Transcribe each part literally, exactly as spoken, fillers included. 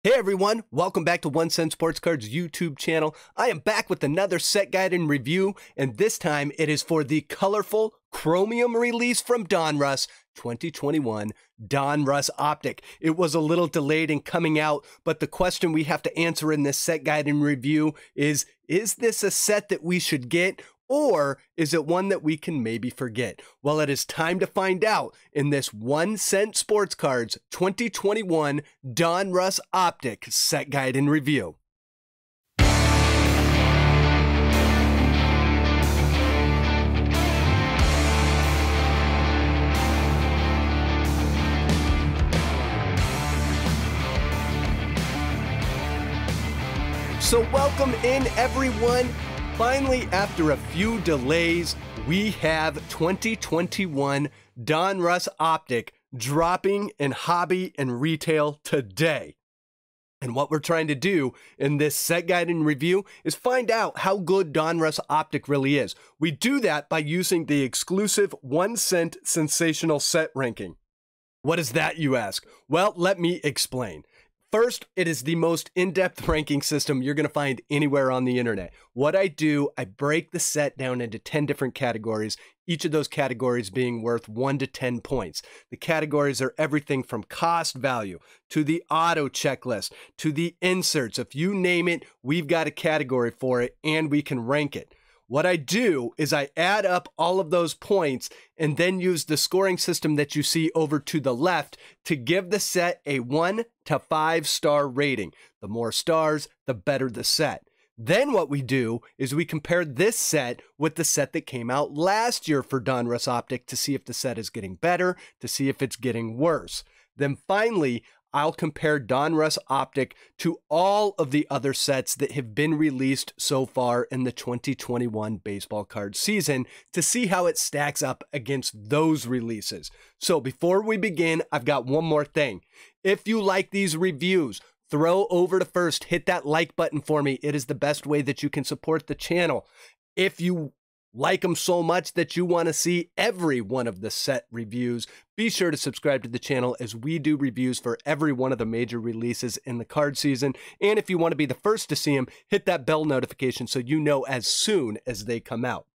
Hey everyone, welcome back to One Cent Sports Cards YouTube channel. I am back with another set guide and review, and this time it is for the colorful chromium release from Donruss twenty twenty-one Donruss Optic. It was a little delayed in coming out, but the question we have to answer in this set guide and review is, is this a set that we should get? Or is it one that we can maybe forget? Well, it is time to find out in this One Cent Sports Cards twenty twenty-one Donruss Optic set guide and review. So welcome in everyone. Finally, after a few delays, we have twenty twenty-one Donruss Optic dropping in hobby and retail today. And what we're trying to do in this set guide and review is find out how good Donruss Optic really is. We do that by using the exclusive One Cent Sensational Set Ranking. What is that, you ask? Well, let me explain. First, it is the most in-depth ranking system you're going to find anywhere on the internet. What I do, I break the set down into ten different categories, each of those categories being worth one to ten points. The categories are everything from cost value to the auto checklist to the inserts. If you name it, we've got a category for it and we can rank it. What I do is I add up all of those points and then use the scoring system that you see over to the left to give the set a one to five star rating. The more stars, the better the set. Then what we do is we compare this set with the set that came out last year for Donruss Optic to see if the set is getting better, to see if it's getting worse. Then finally, I'll compare Donruss Optic to all of the other sets that have been released so far in the twenty twenty-one baseball card season to see how it stacks up against those releases. So before we begin, I've got one more thing. If you like these reviews, throw over to first, hit that like button for me. It is the best way that you can support the channel. If you like them so much that you want to see every one of the set reviews, be sure to subscribe to the channel as we do reviews for every one of the major releases in the card season. And if you want to be the first to see them, hit that bell notification so you know as soon as they come out.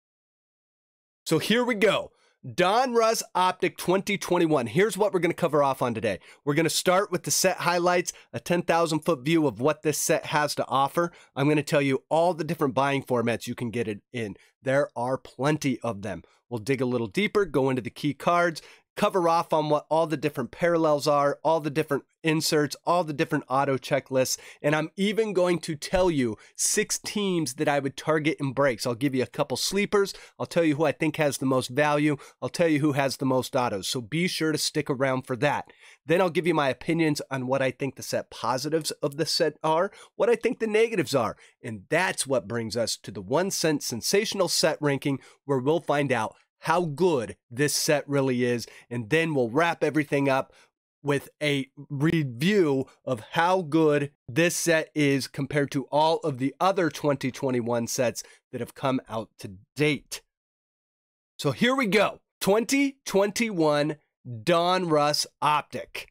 So here we go. Donruss Optic twenty twenty-one. Here's what we're going to cover off on today. We're going to start with the set highlights, a ten thousand foot view of what this set has to offer. I'm going to tell you all the different buying formats you can get it in. There are plenty of them. We'll dig a little deeper, go into the key cards, cover off on what all the different parallels are, all the different inserts, all the different auto checklists, and I'm even going to tell you six teams that I would target in breaks. I'll give you a couple sleepers. I'll tell you who I think has the most value. I'll tell you who has the most autos, so be sure to stick around for that. Then I'll give you my opinions on what I think the set positives of the set are, what I think the negatives are, and that's what brings us to the One Cent Sensational Set Ranking, where we'll find out how good this set really is, and then we'll wrap everything up with a review of how good this set is compared to all of the other twenty twenty-one sets that have come out to date. So here we go. twenty twenty-one Donruss Optic.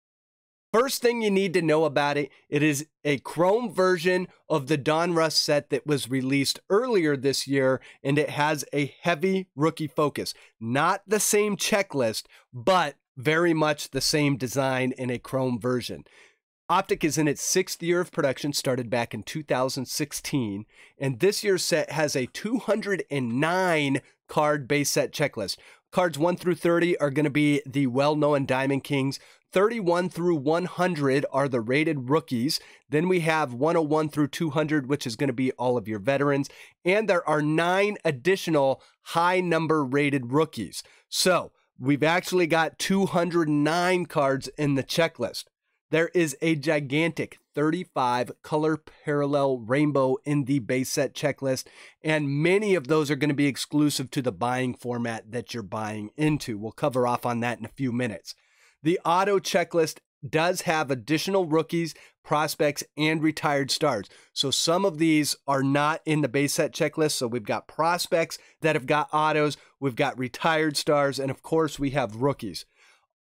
First thing you need to know about it, it is a chrome version of the Donruss set that was released earlier this year, and it has a heavy rookie focus. Not the same checklist, but very much the same design in a chrome version. Optic is in its sixth year of production, started back in two thousand sixteen, and this year's set has a two hundred nine card base set checklist. Cards one through thirty are going to be the well-known Diamond Kings. thirty-one through one hundred are the rated rookies. Then we have one oh one through two hundred, which is going to be all of your veterans. And there are nine additional high number rated rookies. So we've actually got two hundred nine cards in the checklist. There is a gigantic thirty-five color parallel rainbow in the base set checklist, and many of those are going to be exclusive to the buying format that you're buying into. We'll cover off on that in a few minutes. The auto checklist does have additional rookies, prospects, and retired stars. So some of these are not in the base set checklist. So we've got prospects that have got autos, we've got retired stars, and of course we have rookies.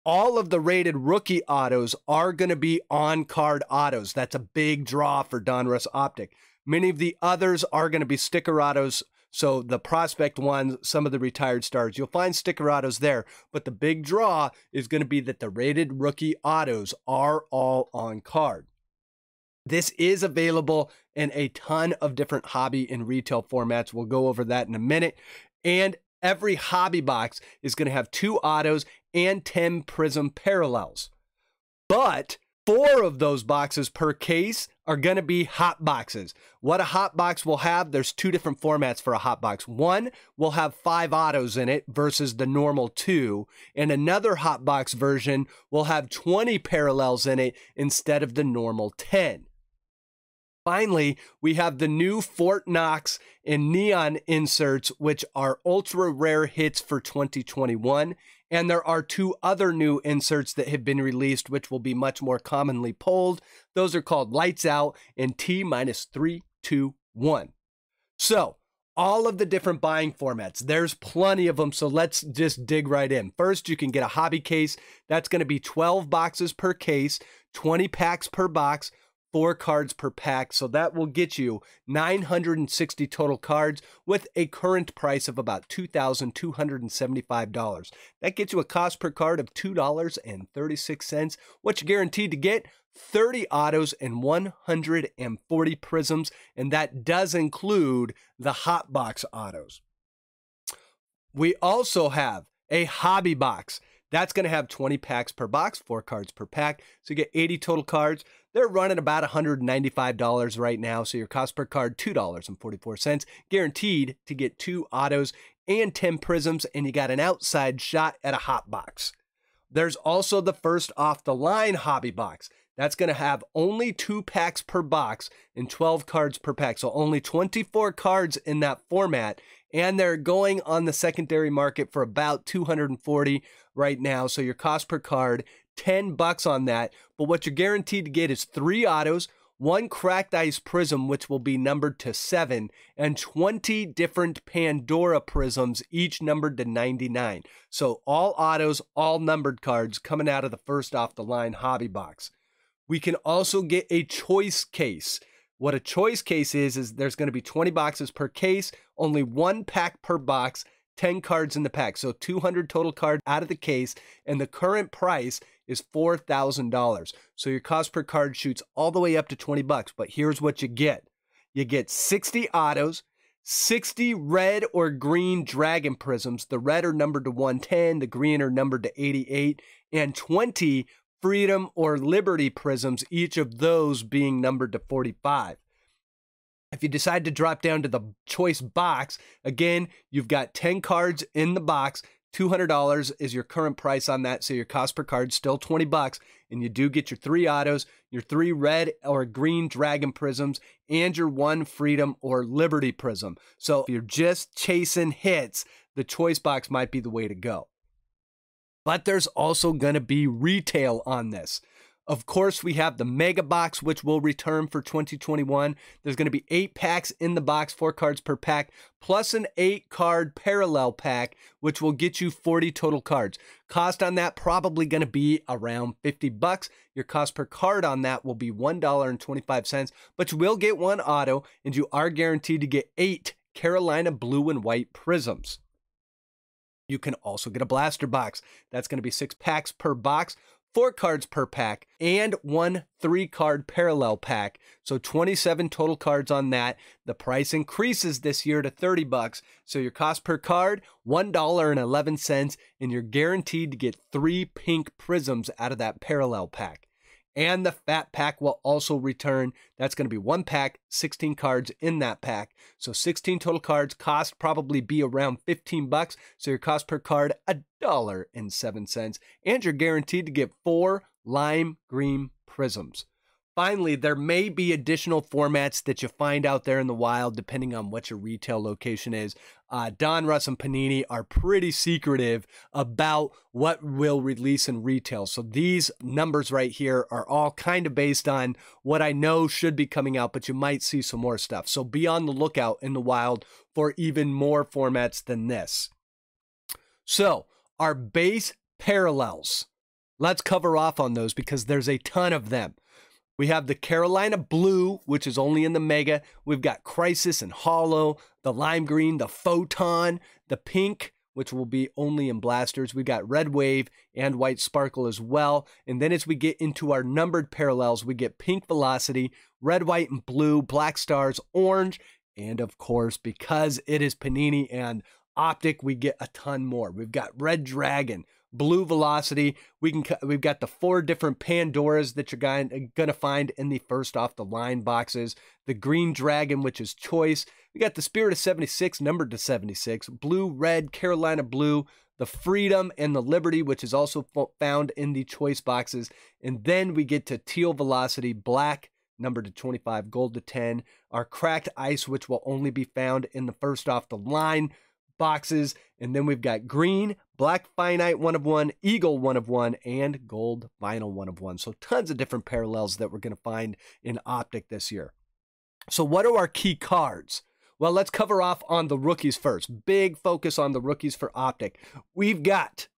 all of the rated rookie autos are going to be on-card autos. That's a big draw for Donruss Optic. Many of the others are going to be sticker autos. So the prospect ones, some of the retired stars, you'll find sticker autos there. But the big draw is going to be that the rated rookie autos are all on card. This is available in a ton of different hobby and retail formats. We'll go over that in a minute. And every hobby box is going to have two autos and ten prism parallels. But four of those boxes per case are going to be hot boxes. What a hot box will have, there's two different formats for a hot box. One will have five autos in it versus the normal two, and another hot box version will have twenty parallels in it instead of the normal ten. Finally, we have the new Fort Knox and Neon inserts, which are ultra rare hits for twenty twenty-one. And there are two other new inserts that have been released, which will be much more commonly pulled. Those are called Lights Out and T minus three, two, one. So all of the different buying formats, there's plenty of them. So let's just dig right in. First, you can get a hobby case. That's going to be twelve boxes per case, twenty packs per box, four cards per pack. So that will get you nine hundred sixty total cards with a current price of about two thousand two hundred seventy-five dollars. That gets you a cost per card of two dollars and thirty-six cents. What you're guaranteed to get, thirty autos and one hundred forty prisms. And that does include the hot box autos. We also have a hobby box. That's going to have twenty packs per box, four cards per pack. So you get eighty total cards. They're running about one hundred ninety-five dollars right now. So your cost per card, two dollars and forty-four cents. Guaranteed to get two autos and ten prisms. And you got an outside shot at a hot box. There's also the first off the line hobby box. That's going to have only two packs per box and twelve cards per pack. So only twenty-four cards in that format. And they're going on the secondary market for about two hundred forty right now. So your cost per card, ten bucks on that. But what you're guaranteed to get is three autos, one cracked ice prism, which will be numbered to seven, and twenty different Pandora prisms, each numbered to ninety-nine. So all autos, all numbered cards coming out of the first off the line hobby box. We can also get a choice case. What a choice case is, is there's going to be twenty boxes per case, only one pack per box, ten cards in the pack. So two hundred total cards out of the case, and the current price is four thousand dollars. So your cost per card shoots all the way up to twenty bucks. But here's what you get. You get sixty autos, sixty red or green dragon prisms. The red are numbered to one ten, the green are numbered to eighty-eight, and twenty Freedom or Liberty prisms, each of those being numbered to forty-five. If you decide to drop down to the choice box, again, you've got ten cards in the box. two hundred dollars is your current price on that, so your cost per card is still twenty bucks, and you do get your three autos, your three red or green dragon prisms, and your one Freedom or Liberty prism. So if you're just chasing hits, the choice box might be the way to go. But there's also going to be retail on this. Of course, we have the Mega Box, which will return for twenty twenty-one. There's going to be eight packs in the box, four cards per pack, plus an eight card parallel pack, which will get you forty total cards. Cost on that probably going to be around fifty bucks. Your cost per card on that will be one dollar and twenty-five cents, but you will get one auto, and you are guaranteed to get eight Carolina blue and white prisms. You can also get a blaster box. That's going to be six packs per box, four cards per pack, and one three card parallel pack. So twenty-seven total cards on that. The price increases this year to thirty bucks. So your cost per card, one dollar and eleven cents, and you're guaranteed to get three pink prisms out of that parallel pack. And the fat pack will also return. That's going to be one pack, sixteen cards in that pack. So sixteen total cards, cost probably be around fifteen bucks. So your cost per card, a dollar and seven cents. And you're guaranteed to get four lime green prisms. Finally, there may be additional formats that you find out there in the wild, depending on what your retail location is. Uh, Donruss and Panini are pretty secretive about what will release in retail. So these numbers right here are all kind of based on what I know should be coming out, but you might see some more stuff. So be on the lookout in the wild for even more formats than this. So our base parallels. Let's cover off on those because there's a ton of them. We have the Carolina Blue, which is only in the Mega. We've got Crisis and Hollow, the Lime Green, the Photon, the Pink, which will be only in Blasters. We've got Red Wave and White Sparkle as well. And then as we get into our numbered parallels, we get Pink Velocity, Red, White, and Blue, Black Stars, Orange, and of course, because it is Panini and Optic, we get a ton more. We've got Red Dragon, Blue Velocity. We can we've got the four different Pandoras that you're going to find in the first off the line boxes. The Green Dragon, which is Choice. We got the Spirit of seventy-six, numbered to seventy-six. Blue, Red, Carolina Blue, the Freedom, and the Liberty, which is also found in the Choice boxes. And then we get to Teal Velocity, Black, numbered to twenty-five, Gold to ten. Our Cracked Ice, which will only be found in the first off the line boxes. And then we've got Green, Black Finite one of one, Eagle one of one, and Gold Vinyl one of one. So tons of different parallels that we're going to find in Optic this year. So what are our key cards? Well, let's cover off on the rookies first. Big focus on the rookies for Optic. We've got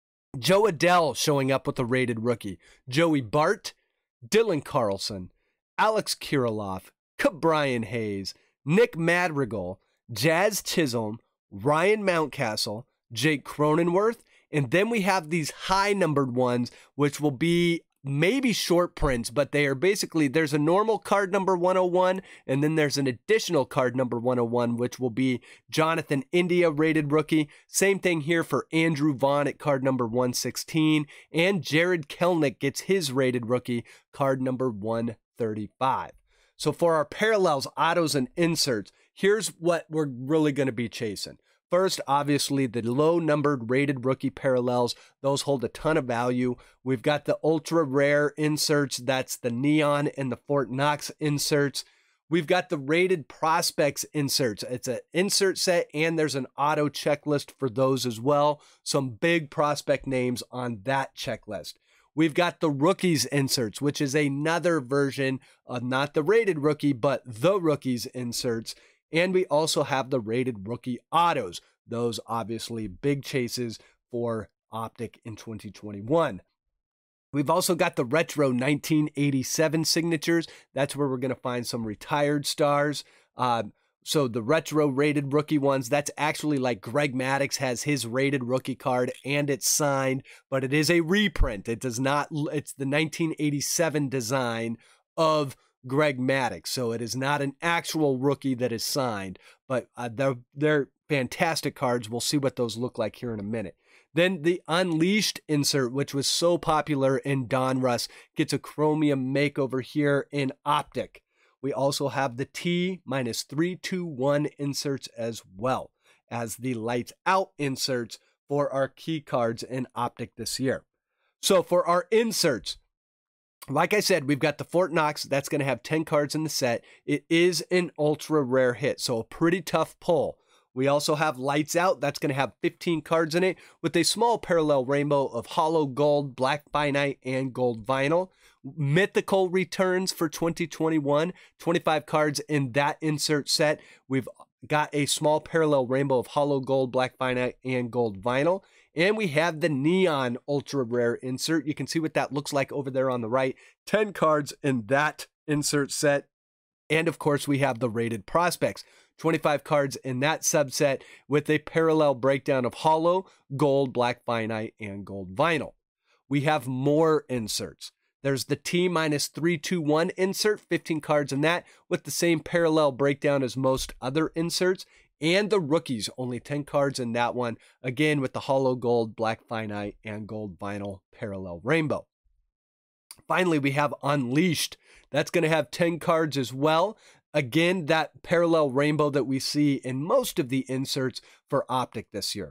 Joe Adell showing up with a rated rookie, Joey Bart, Dylan Carlson, Alex Kirilloff, Brian Hayes, Nick Madrigal, Jazz Chisholm, Ryan Mountcastle, Jake Cronenworth, and then we have these high numbered ones, which will be maybe short prints, but they are basically, there's a normal card number one oh one, and then there's an additional card number one oh one, which will be Jonathan India rated rookie. Same thing here for Andrew Vaughn at card number one sixteen, and Jared Kelnick gets his rated rookie, card number one thirty-five. So for our parallels, autos, and inserts, here's what we're really going to be chasing. First, obviously, the low-numbered rated rookie parallels. Those hold a ton of value. We've got the ultra-rare inserts. That's the Neon and the Fort Knox inserts. We've got the rated prospects inserts. It's an insert set, and there's an auto checklist for those as well. Some big prospect names on that checklist. We've got the rookies inserts, which is another version of not the rated rookie, but the rookies inserts. And we also have the rated rookie autos. Those obviously big chases for Optic in twenty twenty-one. We've also got the retro nineteen eighty-seven signatures. That's where we're going to find some retired stars. Uh, so the retro rated rookie ones, that's actually like Greg Maddux has his rated rookie card and it's signed, but it is a reprint. It does not, it's the nineteen eighty-seven design of Greg Maddux. So it is not an actual rookie that is signed, but uh, they're, they're fantastic cards. We'll see what those look like here in a minute. Then the Unleashed insert, which was so popular in Donruss, gets a chromium makeover here in Optic. We also have the T minus three two one inserts as well as the Lights Out inserts for our key cards in Optic this year. So for our inserts, like I said, we've got the Fort Knox. That's going to have ten cards in the set. It is an ultra rare hit, so a pretty tough pull. We also have Lights Out. That's going to have fifteen cards in it with a small parallel rainbow of hollow gold, black finite, and gold vinyl. Mythical returns for twenty twenty-one, twenty-five cards in that insert set. We've got a small parallel rainbow of hollow gold, black finite, and gold vinyl. And we have the Neon ultra rare insert. You can see what that looks like over there on the right. ten cards in that insert set. And of course, we have the rated prospects. twenty-five cards in that subset with a parallel breakdown of hollow, gold, black finite, and gold vinyl. We have more inserts. There's the T minus three two one insert, fifteen cards in that with the same parallel breakdown as most other inserts. And the rookies, only ten cards in that one, again with the hollow gold, black finite, and gold vinyl parallel rainbow. Finally, we have Unleashed. That's going to have ten cards as well. Again, that parallel rainbow that we see in most of the inserts for Optic this year.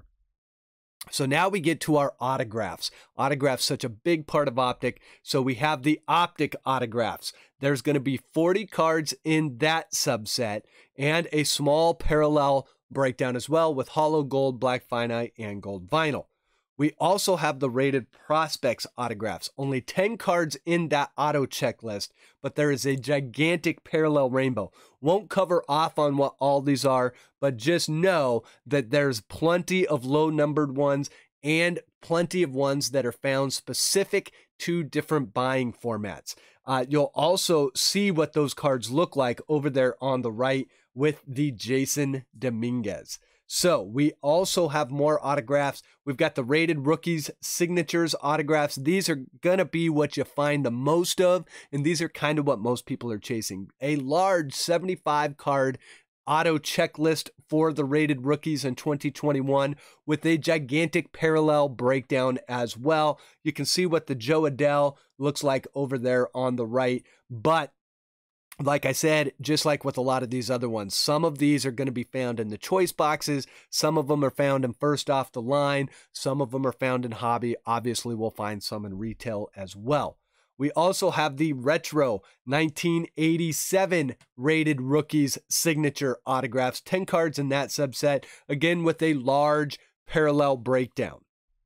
So now we get to our autographs. Autographs, such a big part of Optic. So we have the Optic autographs. There's going to be forty cards in that subset and a small parallel breakdown as well with hollow gold, black finite, and gold vinyl. We also have the rated prospects autographs. Only ten cards in that auto checklist, but there is a gigantic parallel rainbow. Won't cover off on what all these are, but just know that there's plenty of low numbered ones and plenty of ones that are found specific to different buying formats. Uh, you'll also see what those cards look like over there on the right with the Jason Dominguez. So we also have more autographs. We've got the rated rookies, signatures, autographs. These are going to be what you find the most of, and these are kind of what most people are chasing. A large seventy-five card auto checklist for the rated rookies in twenty twenty-one with a gigantic parallel breakdown as well. You can see what the Joe Adele looks like over there on the right, but like I said, just like with a lot of these other ones, some of these are going to be found in the choice boxes. Some of them are found in first off the line. Some of them are found in hobby. Obviously, we'll find some in retail as well. We also have the retro nineteen eighty-seven rated rookies signature autographs, ten cards in that subset, again with a large parallel breakdown.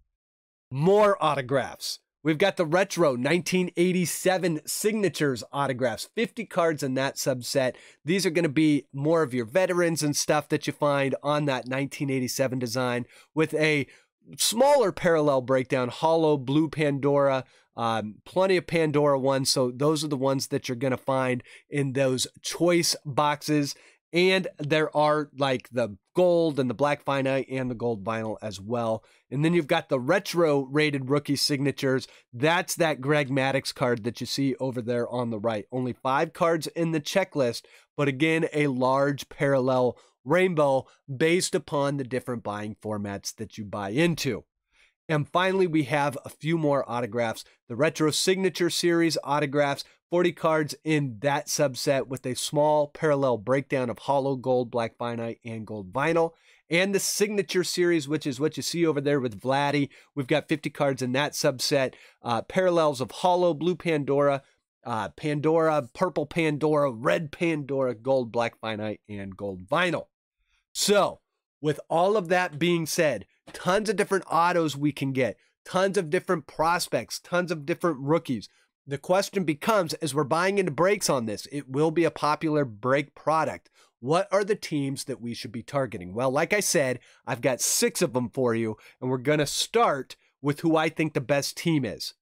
More autographs. We've got the retro nineteen eighty-seven signatures autographs, fifty cards in that subset. These are going to be more of your veterans and stuff that you find on that nineteen eighty-seven design with a smaller parallel breakdown, hollow, blue Pandora, um, plenty of Pandora ones. So those are the ones that you're going to find in those choice boxes. And there are like the gold and the black finite and the gold vinyl as well. And then you've got the retro rated rookie signatures. That's that Greg Maddux card that you see over there on the right. Only five cards in the checklist, but again, a large parallel rainbow based upon the different buying formats that you buy into. And finally, we have a few more autographs. The Retro Signature Series autographs, forty cards in that subset with a small parallel breakdown of hollow gold, black finite, and gold vinyl. And the Signature Series, which is what you see over there with Vladdy. We've got fifty cards in that subset. Uh, parallels of hollow, blue Pandora, uh, Pandora, purple Pandora, red Pandora, gold, black finite, and gold vinyl. So, with all of that being said, tons of different autos we can get, tons of different prospects, tons of different rookies. The question becomes, as we're buying into breaks on this, it will be a popular break product. What are the teams that we should be targeting? Well, like I said, I've got six of them for you, and we're going to start with who I think the best team is.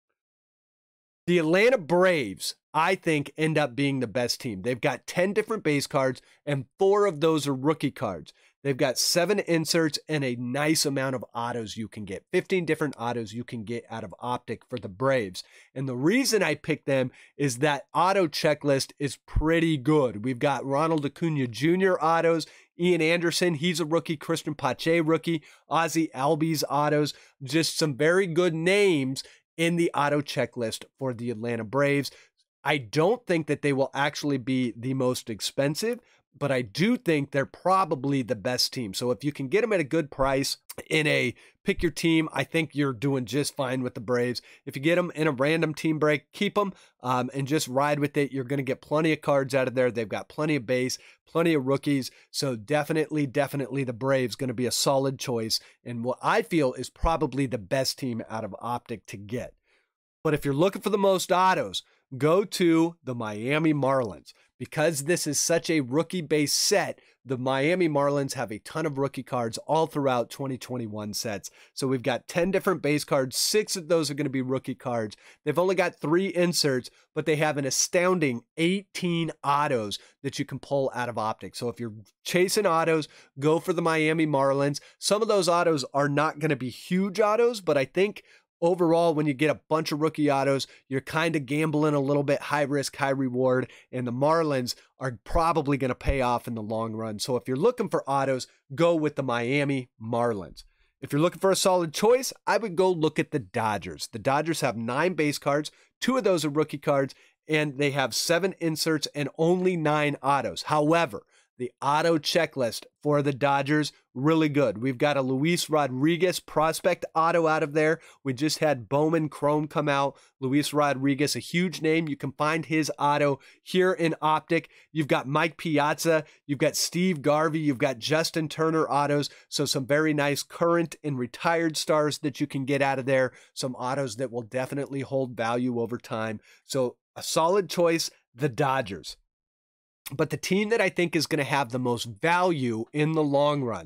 The Atlanta Braves, I think, end up being the best team. They've got ten different base cards, and four of those are rookie cards. They've got seven inserts and a nice amount of autos you can get. fifteen different autos you can get out of Optic for the Braves. And the reason I picked them is that auto checklist is pretty good. We've got Ronald Acuna Junior autos, Ian Anderson, he's a rookie, Christian Pache rookie, Ozzie Albies autos, just some very good names in the auto checklist for the Atlanta Braves. I don't think that they will actually be the most expensive, but I do think they're probably the best team. So if you can get them at a good price in a pick your team, I think you're doing just fine with the Braves. If you get them in a random team break, keep them um, and just ride with it. You're going to get plenty of cards out of there. They've got plenty of base, plenty of rookies. So definitely, definitely the Braves going to be a solid choice. And what I feel is probably the best team out of Optic to get. But if you're looking for the most autos, go to the Miami Marlins. Because this is such a rookie-based set, the Miami Marlins have a ton of rookie cards all throughout twenty twenty-one sets. So we've got ten different base cards. Six of those are going to be rookie cards. They've only got three inserts, but they have an astounding eighteen autos that you can pull out of Optic. So if you're chasing autos, go for the Miami Marlins. Some of those autos are not going to be huge autos, but I think overall, when you get a bunch of rookie autos, you're kind of gambling a little bit, high risk, high reward, and the Marlins are probably going to pay off in the long run. So if you're looking for autos, go with the Miami Marlins. If you're looking for a solid choice, I would go look at the Dodgers. The Dodgers have nine base cards, two of those are rookie cards, and they have seven inserts and only nine autos. However, the auto checklist for the Dodgers, really good. We've got a Luis Rodriguez prospect auto out of there. We just had Bowman Chrome come out. Luis Rodriguez, a huge name. You can find his auto here in Optic. You've got Mike Piazza. You've got Steve Garvey. You've got Justin Turner autos. So some very nice current and retired stars that you can get out of there. Some autos that will definitely hold value over time. So a solid choice, the Dodgers. But the team that I think is going to have the most value in the long run,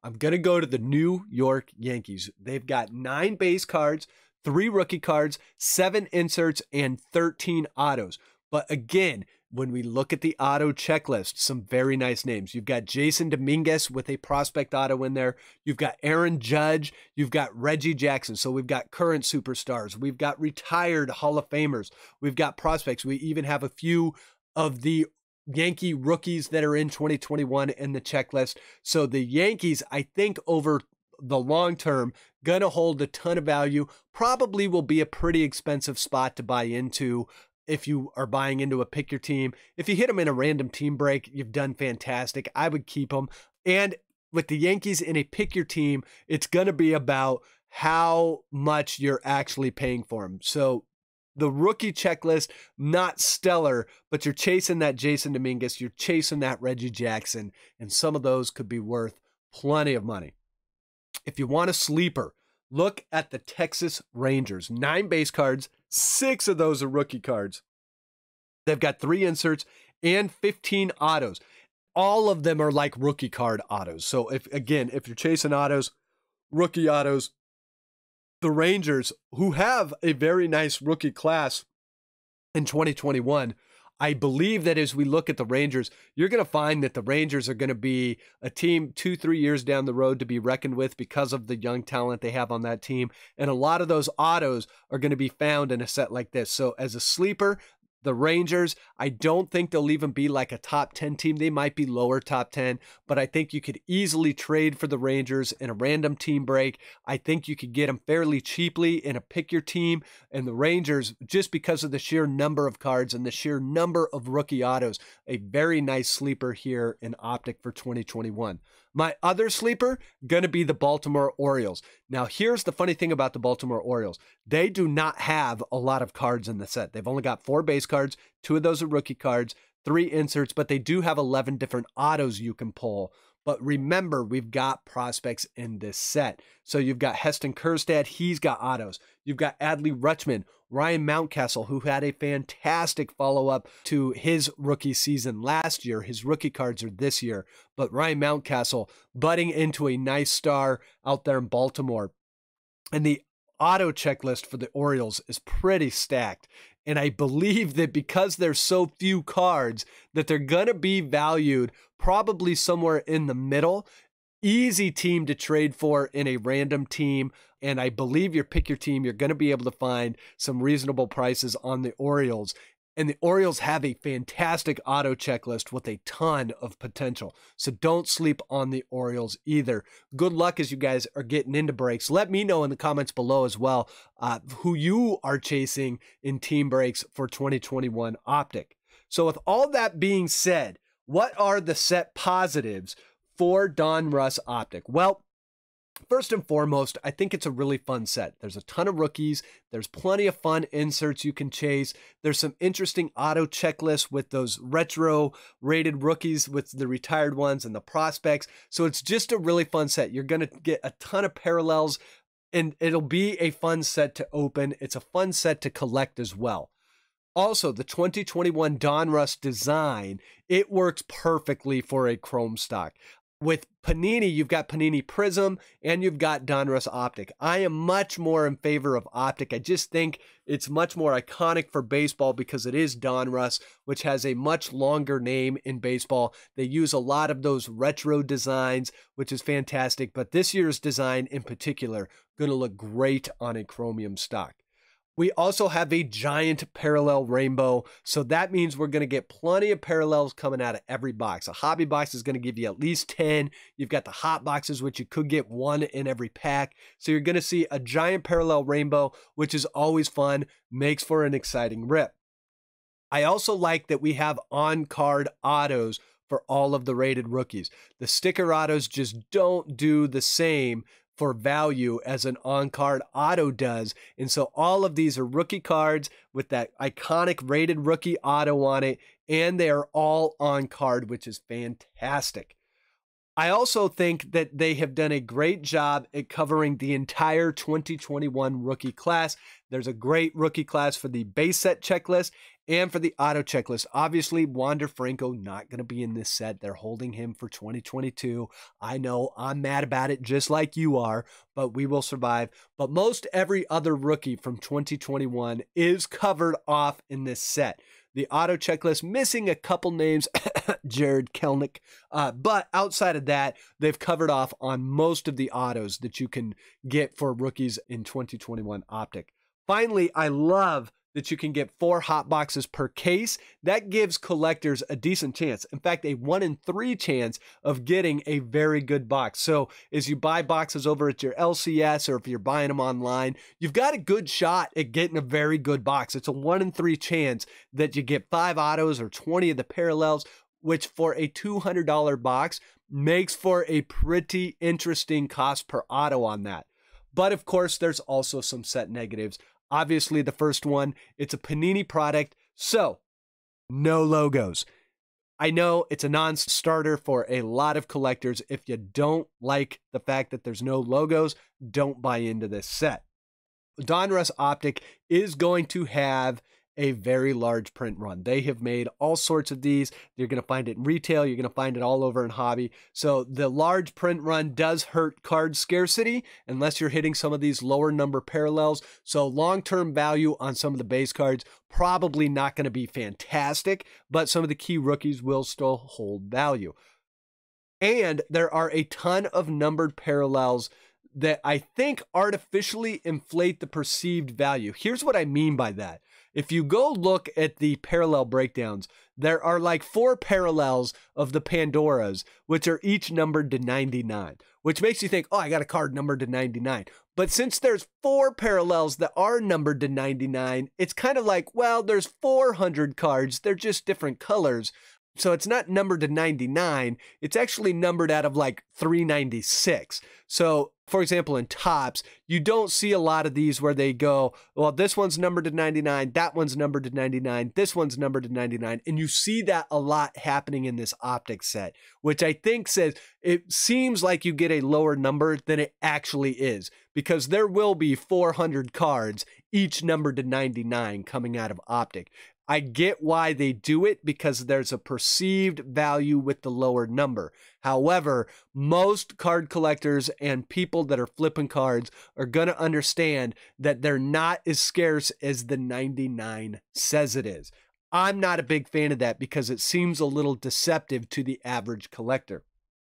I'm going to go to the New York Yankees. They've got nine base cards, three rookie cards, seven inserts, and thirteen autos. But again, when we look at the auto checklist, some very nice names. You've got Jason Dominguez with a prospect auto in there. You've got Aaron Judge. You've got Reggie Jackson. So we've got current superstars. We've got retired Hall of Famers. We've got prospects. We even have a few of the Yankee rookies that are in twenty twenty-one in the checklist. So the Yankees, I think over the long term, going to hold a ton of value. Probably will be a pretty expensive spot to buy into if you are buying into a pick your team. If you hit them in a random team break, you've done fantastic. I would keep them. And with the Yankees in a pick your team, it's going to be about how much you're actually paying for them. So the rookie checklist, not stellar, but you're chasing that Jason Dominguez, you're chasing that Reggie Jackson, and some of those could be worth plenty of money. If you want a sleeper, look at the Texas Rangers. Nine base cards, six of those are rookie cards. They've got three inserts and fifteen autos. All of them are like rookie card autos. So if again, if you're chasing autos, rookie autos, the Rangers, who have a very nice rookie class in twenty twenty-one, I believe that as we look at the Rangers, you're going to find that the Rangers are going to be a team two, three years down the road to be reckoned with because of the young talent they have on that team. And a lot of those autos are going to be found in a set like this. So as a sleeper, the Rangers, I don't think they'll even be like a top ten team. They might be lower top ten, but I think you could easily trade for the Rangers in a random team break. I think you could get them fairly cheaply in a pick your team. And the Rangers, just because of the sheer number of cards and the sheer number of rookie autos, a very nice sleeper here in Optic for twenty twenty-one. My other sleeper, going to be the Baltimore Orioles. Now, here's the funny thing about the Baltimore Orioles. They do not have a lot of cards in the set. They've only got four base cards. Two of those are rookie cards, three inserts, but they do have eleven different autos you can pull. But remember, we've got prospects in this set. So you've got Heston Kjerstad. He's got autos. You've got Adley Rutschman, Ryan Mountcastle, who had a fantastic follow-up to his rookie season last year. His rookie cards are this year. But Ryan Mountcastle budding into a nice star out there in Baltimore. And the auto checklist for the Orioles is pretty stacked. And I believe that because there's so few cards, that they're going to be valued probably somewhere in the middle. Easy team to trade for in a random team. And I believe your pick your team, you're going to be able to find some reasonable prices on the Orioles. And the Orioles have a fantastic auto checklist with a ton of potential. So don't sleep on the Orioles either. Good luck as you guys are getting into breaks. Let me know in the comments below as well uh, who you are chasing in team breaks for twenty twenty-one Optic. So with all that being said, what are the set positives for Donruss Optic? Well, first and foremost, I think it's a really fun set. There's a ton of rookies. There's plenty of fun inserts you can chase. There's some interesting auto checklists with those retro rated rookies with the retired ones and the prospects. So it's just a really fun set. You're going to get a ton of parallels and it'll be a fun set to open. It's a fun set to collect as well. Also, the twenty twenty-one Donruss design, it works perfectly for a chrome stock. With Panini, you've got Panini Prism and you've got Donruss Optic. I am much more in favor of Optic. I just think it's much more iconic for baseball because it is Donruss, which has a much longer name in baseball. They use a lot of those retro designs, which is fantastic. But this year's design in particular, going to look great on a chromium stock. We also have a giant parallel rainbow, so that means we're going to get plenty of parallels coming out of every box. A hobby box is going to give you at least ten. You've got the hot boxes, which you could get one in every pack. So you're going to see a giant parallel rainbow, which is always fun, makes for an exciting rip. I also like that we have on-card autos for all of the rated rookies. The sticker autos just don't do the same for value as an on-card auto does. And so all of these are rookie cards with that iconic rated rookie auto on it, and they are all on card, which is fantastic. I also think that they have done a great job at covering the entire twenty twenty-one rookie class. There's a great rookie class for the base set checklist and for the auto checklist. Obviously, Wander Franco not going to be in this set. They're holding him for twenty twenty-two. I know I'm mad about it just like you are, but we will survive. But most every other rookie from twenty twenty-one is covered off in this set. The auto checklist missing a couple names, Jared Kelnick. Uh, but outside of that, they've covered off on most of the autos that you can get for rookies in twenty twenty-one Optic. Finally, I love that you can get four hot boxes per case. That gives collectors a decent chance. In fact, a one in three chance of getting a very good box. So as you buy boxes over at your L C S or if you're buying them online, you've got a good shot at getting a very good box. It's a one in three chance that you get five autos or twenty of the parallels, which for a two hundred dollar box makes for a pretty interesting cost per auto on that. But of course, there's also some set negatives. Obviously, the first one, it's a Panini product, so no logos. I know it's a non-starter for a lot of collectors. If you don't like the fact that there's no logos, don't buy into this set. Donruss Optic is going to have a very large print run. They have made all sorts of these. You're going to find it in retail. You're going to find it all over in hobby. So the large print run does hurt card scarcity unless you're hitting some of these lower number parallels. So long-term value on some of the base cards, probably not going to be fantastic, but some of the key rookies will still hold value. And there are a ton of numbered parallels that I think artificially inflate the perceived value. Here's what I mean by that. If you go look at the parallel breakdowns, there are like four parallels of the Pandoras, which are each numbered to ninety-nine, which makes you think, oh, I got a card numbered to ninety-nine. But since there's four parallels that are numbered to ninety-nine, it's kind of like, well, there's four hundred cards. They're just different colors. So it's not numbered to ninety-nine. It's actually numbered out of like three ninety-six. So for example, in Topps, you don't see a lot of these where they go, well, this one's numbered to ninety-nine, that one's numbered to ninety-nine, this one's numbered to ninety-nine. And you see that a lot happening in this Optic set, which I think says it seems like you get a lower number than it actually is, because there will be four hundred cards, each numbered to ninety-nine coming out of Optic. I get why they do it, because there's a perceived value with the lower number. However, most card collectors and people that are flipping cards are going to understand that they're not as scarce as the ninety-nine says it is. I'm not a big fan of that because it seems a little deceptive to the average collector.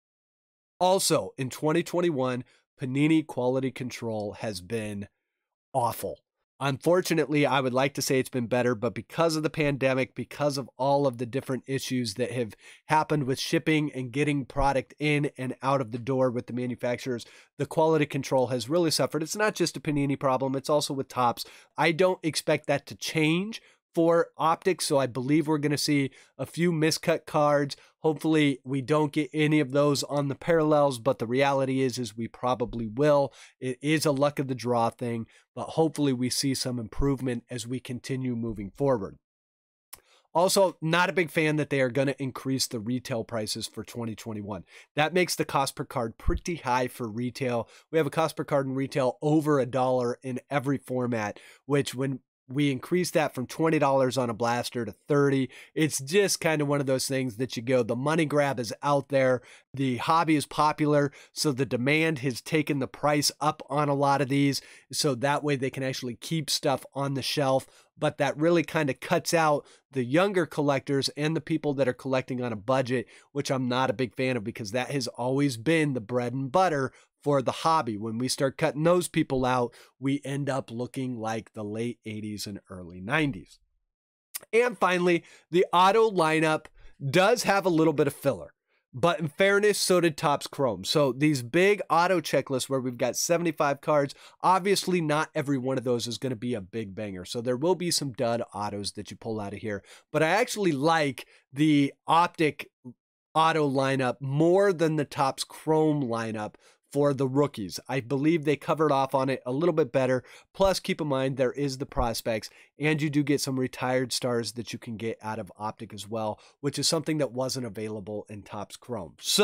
Also, in twenty twenty-one, Panini quality control has been awful. Unfortunately, I would like to say it's been better, but because of the pandemic, because of all of the different issues that have happened with shipping and getting product in and out of the door with the manufacturers, the quality control has really suffered. It's not just a Panini problem, it's also with Topps. I don't expect that to change for Optic, so I believe we're going to see a few miscut cards. Hopefully we don't get any of those on the parallels, but the reality is, is we probably will. It is a luck of the draw thing, but hopefully we see some improvement as we continue moving forward. Also, not a big fan that they are going to increase the retail prices for twenty twenty-one. That makes the cost per card pretty high for retail. We have a cost per card in retail over a dollar in every format, which when we increased that from twenty dollars on a blaster to thirty dollars. It's just kind of one of those things that you go, the money grab is out there. The hobby is popular, so the demand has taken the price up on a lot of these, so that way they can actually keep stuff on the shelf. But that really kind of cuts out the younger collectors and the people that are collecting on a budget, which I'm not a big fan of, because that has always been the bread and butter for the hobby. When we start cutting those people out, we end up looking like the late eighties and early nineties. And finally, the auto lineup does have a little bit of filler, but in fairness, so did Topps Chrome. So these big auto checklists where we've got seventy-five cards, obviously not every one of those is going to be a big banger. So there will be some dud autos that you pull out of here, but I actually like the Optic auto lineup more than the Topps Chrome lineup for the rookies. I believe they covered off on it a little bit better. Plus, keep in mind, there is the prospects, and you do get some retired stars that you can get out of Optic as well, which is something that wasn't available in Topps Chrome. So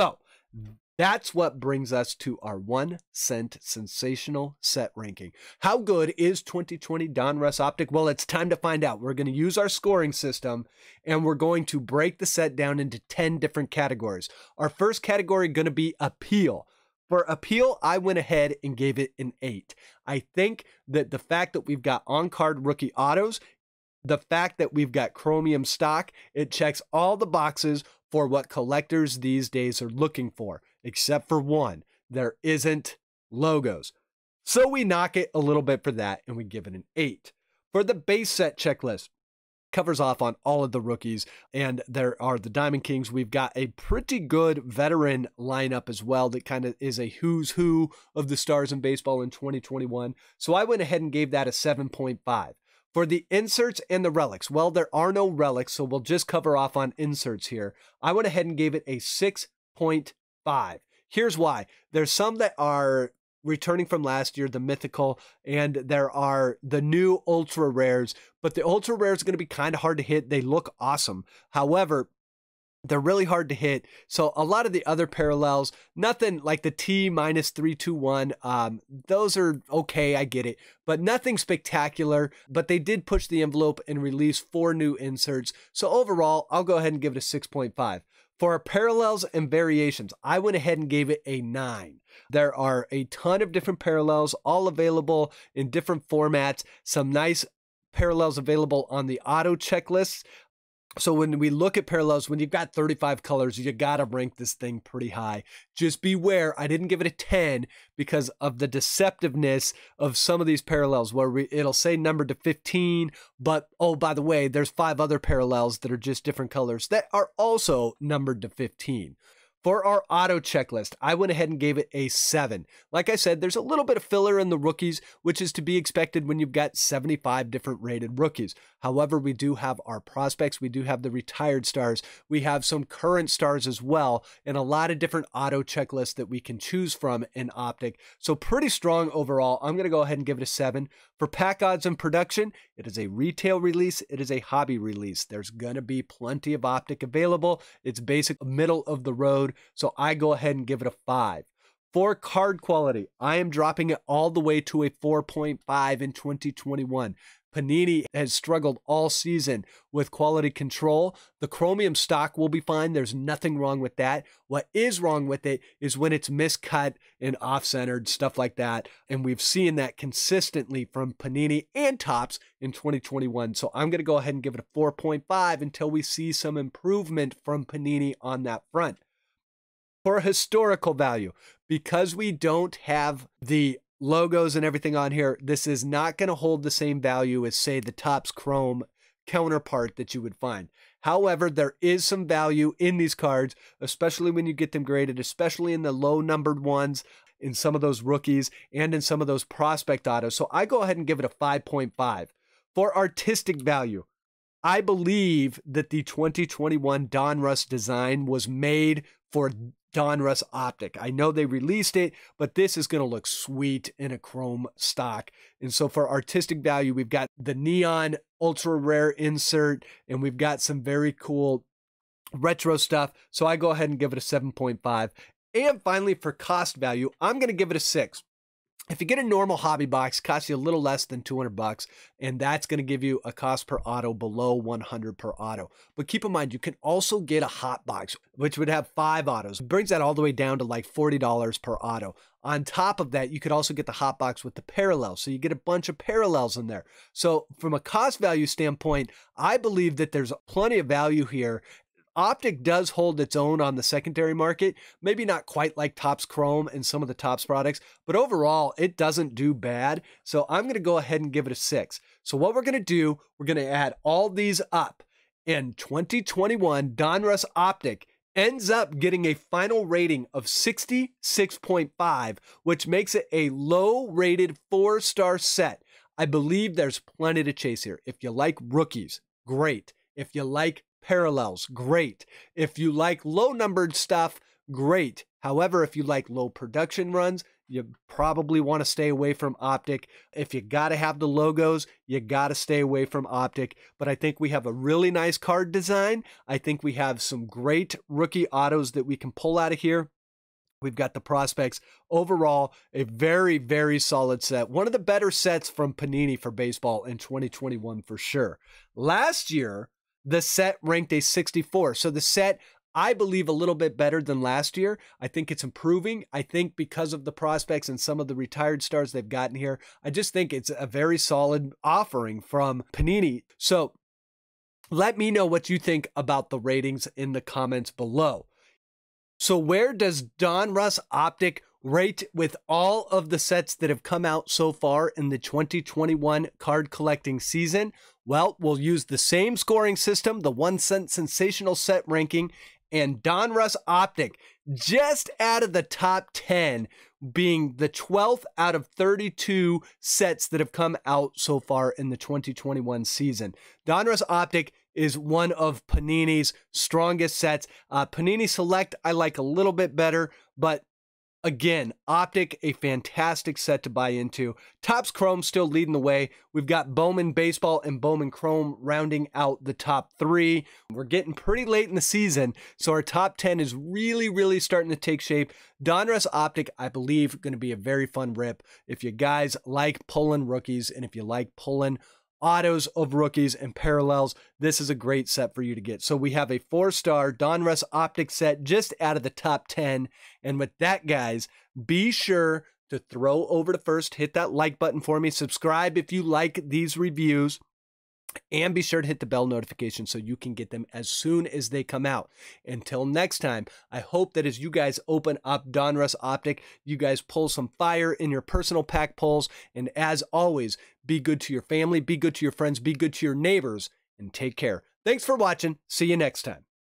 That's what brings us to our one cent sensational set ranking. How good is twenty twenty Donruss Optic? Well, it's time to find out. We're going to use our scoring system, and we're going to break the set down into ten different categories. Our first category going to be appeal. For appeal, I went ahead and gave it an eight. I think that the fact that we've got on-card rookie autos, the fact that we've got chromium stock, it checks all the boxes for what collectors these days are looking for, except for one. There isn't logos. So we knock it a little bit for that, and we give it an eight. For the base set checklist, covers off on all of the rookies, and there are the Diamond Kings. We've got a pretty good veteran lineup as well that kind of is a who's who of the stars in baseball in twenty twenty-one. So I went ahead and gave that a seven point five. For the inserts and the relics, well, there are no relics, so we'll just cover off on inserts here. I went ahead and gave it a six point five. Here's why. There's some that are returning from last year, the mythical, and there are the new ultra rares, but the ultra rares are going to be kind of hard to hit. They look awesome. However, they're really hard to hit. So a lot of the other parallels, nothing like the T minus three two one. Um, those are okay. I get it, but nothing spectacular. But they did push the envelope and release four new inserts. So overall, I'll go ahead and give it a six point five. For our parallels and variations, I went ahead and gave it a nine. There are a ton of different parallels, all available in different formats. Some nice parallels available on the auto checklists. So when we look at parallels, when you've got thirty-five colors, you got to rank this thing pretty high. Just beware, I didn't give it a ten because of the deceptiveness of some of these parallels where we, it'll say numbered to fifteen, but oh, by the way, there's five other parallels that are just different colors that are also numbered to fifteen. For our auto checklist, I went ahead and gave it a seven. Like I said, there's a little bit of filler in the rookies, which is to be expected when you've got seventy-five different rated rookies. However, we do have our prospects. We do have the retired stars. We have some current stars as well, and a lot of different auto checklists that we can choose from in Optic. So pretty strong overall. I'm going to go ahead and give it a seven. For pack odds and production, it is a retail release. It is a hobby release. There's going to be plenty of Optic available. It's basic middle of the road. So I go ahead and give it a five. For card quality, I am dropping it all the way to a four point five in twenty twenty-one. Panini has struggled all season with quality control. The chromium stock will be fine. There's nothing wrong with that. What is wrong with it is when it's miscut and off-centered, stuff like that. And we've seen that consistently from Panini and Topps in twenty twenty-one. So I'm going to go ahead and give it a four point five until we see some improvement from Panini on that front. For historical value, because we don't have the logos and everything on here, this is not going to hold the same value as, say, the Topps Chrome counterpart that you would find. However, there is some value in these cards, especially when you get them graded, especially in the low numbered ones, in some of those rookies, and in some of those prospect autos. So I go ahead and give it a five point five. For artistic value, I believe that the twenty twenty-one Donruss design was made for Donruss Optic. I know they released it, but this is going to look sweet in a chrome stock. And so for artistic value, we've got the neon ultra rare insert, and we've got some very cool retro stuff. So I go ahead and give it a seven point five. And finally, for cost value, I'm going to give it a six. If you get a normal hobby box, it costs you a little less than two hundred bucks, and that's going to give you a cost per auto below one hundred per auto. But keep in mind, you can also get a hot box, which would have five autos. It brings that all the way down to like forty dollars per auto. On top of that, you could also get the hot box with the parallels. So you get a bunch of parallels in there. So from a cost value standpoint, I believe that there's plenty of value here. Optic does hold its own on the secondary market, maybe not quite like Topps Chrome and some of the Topps products, but overall, it doesn't do bad. So I'm going to go ahead and give it a six. So what we're going to do, we're going to add all these up. In twenty twenty-one, Donruss Optic ends up getting a final rating of sixty-six point five, which makes it a low-rated four-star set. I believe there's plenty to chase here. If you like rookies, great. If you like parallels, great. If you like low numbered stuff, great. However, if you like low production runs, you probably want to stay away from Optic. If you got to have the logos, you got to stay away from Optic. But I think we have a really nice card design. I think we have some great rookie autos that we can pull out of here. We've got the prospects. Overall, a very, very solid set. One of the better sets from Panini for baseball in twenty twenty-one for sure. Last year, the set ranked a sixty-four. So the set, I believe, a little bit better than last year. I think it's improving. I think because of the prospects and some of the retired stars they've gotten here, I just think it's a very solid offering from Panini. So let me know what you think about the ratings in the comments below. So where does Donruss Optic rate with all of the sets that have come out so far in the twenty twenty-one card collecting season? Well, we'll use the same scoring system, the one cent Sensational Set Ranking, and Donruss Optic just out of the top ten, being the twelfth out of thirty-two sets that have come out so far in the twenty twenty-one season. Donruss Optic is one of Panini's strongest sets. Uh, Panini Select, I like a little bit better, but again, Optic, a fantastic set to buy into. Topps Chrome still leading the way. We've got Bowman Baseball and Bowman Chrome rounding out the top three. We're getting pretty late in the season, so our top ten is really, really starting to take shape. Donruss Optic, I believe, going to be a very fun rip. If you guys like pulling rookies and if you like pulling autos of rookies and parallels, this is a great set for you to get. So we have a four-star Donruss Optic set just out of the top ten. And with that, guys, be sure to throw over to first, hit that like button for me, subscribe if you like these reviews, and be sure to hit the bell notification so you can get them as soon as they come out. Until next time, I hope that as you guys open up Donruss Optic, you guys pull some fire in your personal pack pulls. And as always, be good to your family, be good to your friends, be good to your neighbors, and take care. Thanks for watching. See you next time.